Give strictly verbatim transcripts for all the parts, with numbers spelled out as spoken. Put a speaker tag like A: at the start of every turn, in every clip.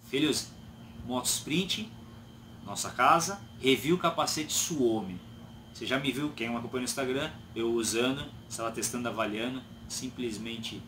A: Filhos, Moto Sprint, nossa casa, review capacete Suomi. Você já me viu, quem me acompanha no Instagram, eu usando, estava testando, avaliando, simplesmente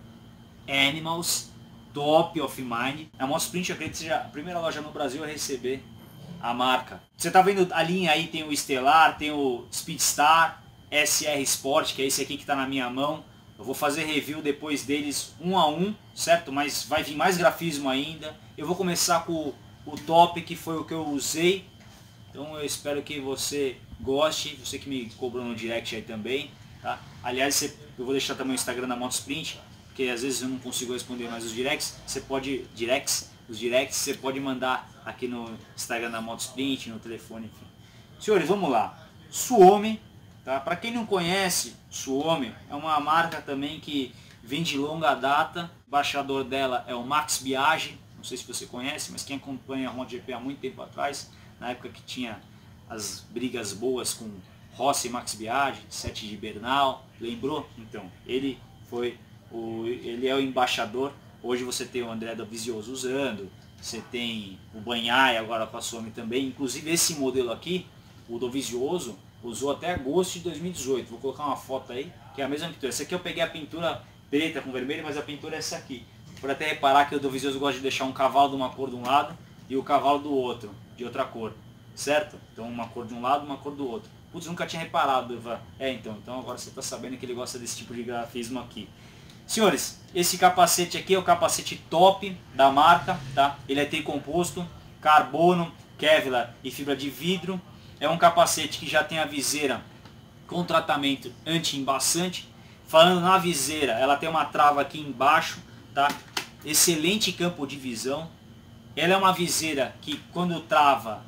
A: Animals, top of mind. A Moto Sprint, eu acredito que seja a primeira loja no Brasil a receber a marca. Você tá vendo a linha aí, tem o Stellar, tem o Speedstar, S R Sport, que é esse aqui que está na minha mão. Eu vou fazer review depois deles um a um, certo? Mas vai vir mais grafismo ainda. Eu vou começar com o top, que foi o que eu usei. Então eu espero que você goste, você que me cobrou no direct aí também, tá? Aliás, você, eu vou deixar também o Instagram da Moto Sprint, porque às vezes eu não consigo responder mais os directs. Você pode, directs, os directs, você pode mandar aqui no Instagram da Moto Sprint, no telefone, enfim. Senhores, vamos lá. Suomi. Tá? Para quem não conhece, Suomi é uma marca também que vem de longa data. O embaixador dela é o Max Biaggi, não sei se você conhece, mas quem acompanha a MotoGP há muito tempo atrás, na época que tinha as brigas boas com Rossi e Max Biaggi, Sete de Bernal, lembrou? Então, ele foi o, ele é o embaixador. Hoje você tem o André Dovizioso usando, você tem o Bagnaia agora com a Suomi também, inclusive esse modelo aqui, o Dovizioso, usou até agosto de dois mil e dezoito. Vou colocar uma foto aí, que é a mesma pintura. Essa aqui eu peguei a pintura preta com vermelho, mas a pintura é essa aqui. Por até reparar que o Dovizioso gosta de deixar um cavalo de uma cor de um lado e o cavalo do outro, de outra cor. Certo? Então uma cor de um lado, uma cor do outro. Putz, nunca tinha reparado, Ivan. É, então. Então agora você está sabendo que ele gosta desse tipo de grafismo aqui. Senhores, esse capacete aqui é o capacete top da marca, tá? Ele é tricomposto, carbono, Kevlar e fibra de vidro. É um capacete que já tem a viseira com tratamento anti-embaçante. Falando na viseira, ela tem uma trava aqui embaixo, tá? Excelente campo de visão. Ela é uma viseira que quando trava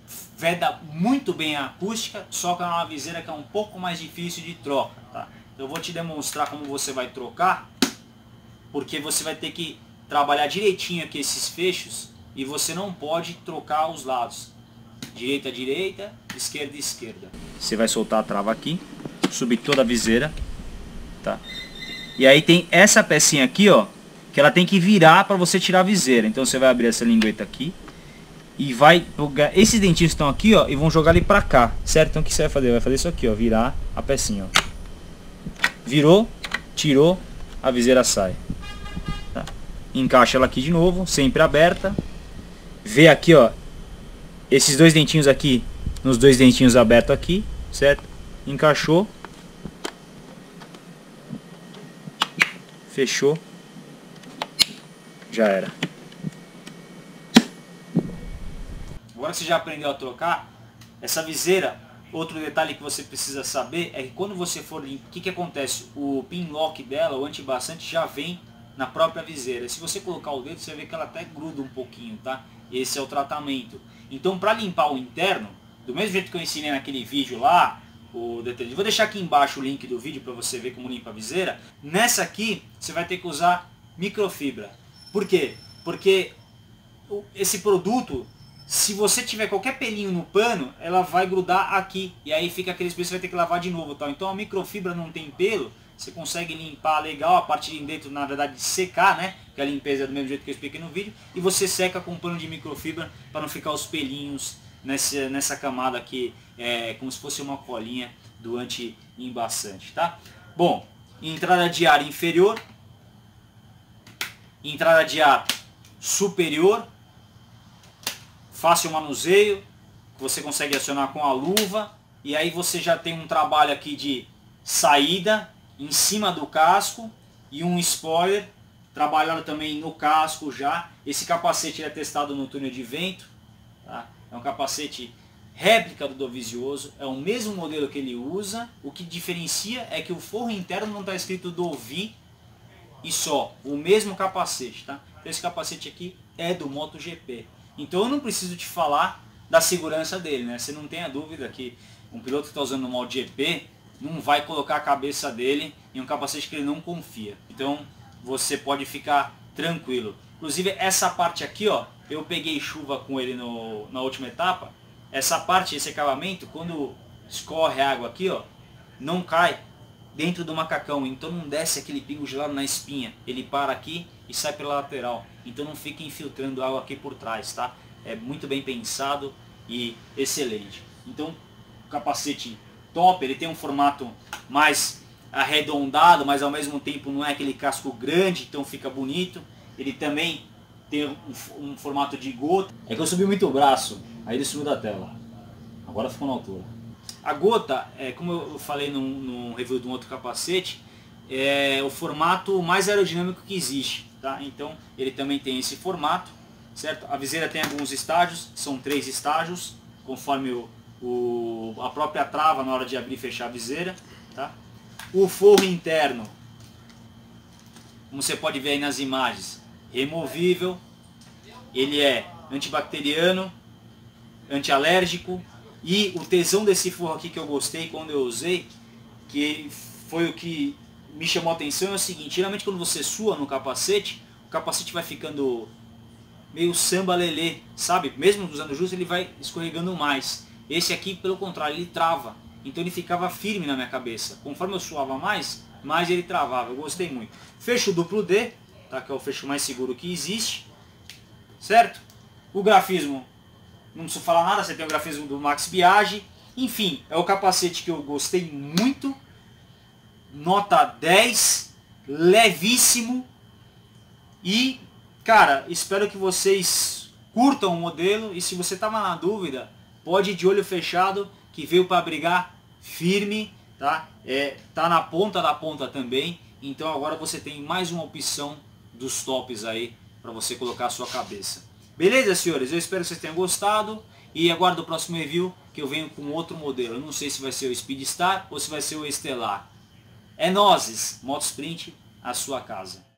A: veda muito bem a acústica, só que é uma viseira que é um pouco mais difícil de troca, tá? Eu vou te demonstrar como você vai trocar, porque você vai ter que trabalhar direitinho aqui esses fechos e você não pode trocar os lados. Direita a direita, esquerda a esquerda. Você vai soltar a trava aqui, subir toda a viseira, tá? E aí tem essa pecinha aqui, ó, que ela tem que virar para você tirar a viseira. Então você vai abrir essa lingueta aqui e vai pegar esses dentinhos que estão aqui, ó, e vão jogar ele para cá, certo? Então o que você vai fazer? Vai fazer isso aqui, ó, virar a pecinha, ó. Virou, tirou, a viseira sai. Tá? Encaixa ela aqui de novo, sempre aberta. Vê aqui, ó, esses dois dentinhos aqui, nos dois dentinhos abertos aqui, certo? Encaixou. Fechou. Já era. Agora que você já aprendeu a trocar, essa viseira, outro detalhe que você precisa saber é que quando você for limpar, o que, que acontece? O pin lock dela, o anti-embaçante, já vem na própria viseira. Se você colocar o dedo, você vê que ela até gruda um pouquinho, tá? Esse é o tratamento. Então, para limpar o interno, do mesmo jeito que eu ensinei naquele vídeo lá, o detergente, vou deixar aqui embaixo o link do vídeo para você ver como limpa a viseira. Nessa aqui, você vai ter que usar microfibra. Por quê? Porque esse produto, se você tiver qualquer pelinho no pano, ela vai grudar aqui. E aí fica aquele espaço que você vai ter que lavar de novo. Tá? Então a microfibra não tem pelo, você consegue limpar legal a parte de dentro, na verdade, de secar, né? Que a limpeza é do mesmo jeito que eu expliquei no vídeo. E você seca com um pano de microfibra para não ficar os pelinhos nessa, nessa camada aqui, é, como se fosse uma colinha do anti-embaçante, tá? Bom, entrada de ar inferior, entrada de ar superior, fácil manuseio, você consegue acionar com a luva, e aí você já tem um trabalho aqui de saída em cima do casco e um spoiler trabalhado também no casco já. Esse capacete é testado no túnel de vento, tá? É um capacete réplica do Dovizioso, é o mesmo modelo que ele usa. O que diferencia é que o forro interno não está escrito Dovi e só, o mesmo capacete, tá? Então esse capacete aqui é do MotoGP. Então eu não preciso te falar da segurança dele, né? Você não tenha dúvida que um piloto que está usando o MotoGP não vai colocar a cabeça dele em um capacete que ele não confia. Então você pode ficar tranquilo. Inclusive essa parte aqui, ó, eu peguei chuva com ele no, na última etapa. Essa parte, esse acabamento, quando escorre água aqui, ó, não cai dentro do macacão. Então não desce aquele pingo gelado na espinha. Ele para aqui e sai pela lateral. Então não fique infiltrando água aqui por trás, tá? É muito bem pensado e excelente. Então, o capacete top, ele tem um formato mais arredondado, mas ao mesmo tempo não é aquele casco grande, então fica bonito. Ele também tem um, um formato de gota. É que eu subi muito o braço, aí ele subiu da tela. Agora ficou na altura. A gota, é, como eu falei num, num review de um outro capacete, é o formato mais aerodinâmico que existe, tá? Então ele também tem esse formato, certo? A viseira tem alguns estágios, são três estágios, conforme o, o, a própria trava na hora de abrir e fechar a viseira, tá? O forro interno, como você pode ver aí nas imagens, removível, ele é antibacteriano, antialérgico, e o tesão desse forro aqui que eu gostei quando eu usei, que foi o que me chamou a atenção, é o seguinte: geralmente quando você sua no capacete, o capacete vai ficando meio samba lelê, sabe? Mesmo usando justo, ele vai escorregando mais. Esse aqui, pelo contrário, ele trava. Então ele ficava firme na minha cabeça. Conforme eu suava mais, mais ele travava. Eu gostei muito. Fecho duplo D, tá? Que é o fecho mais seguro que existe, certo? O grafismo, não preciso falar nada, você tem o grafismo do Max Biaggi. Enfim, é o capacete que eu gostei muito. Nota dez, levíssimo. E, cara, espero que vocês curtam o modelo. E se você estava na dúvida, pode ir de olho fechado, que veio para brigar firme, tá? É, tá na ponta da ponta também. Então agora você tem mais uma opção dos tops aí para você colocar a sua cabeça. Beleza, senhores? Eu espero que vocês tenham gostado e aguardo o próximo review, que eu venho com outro modelo. Eu não sei se vai ser o Speedstar ou se vai ser o Estelar. É nozes, Moto Sprint, a sua casa.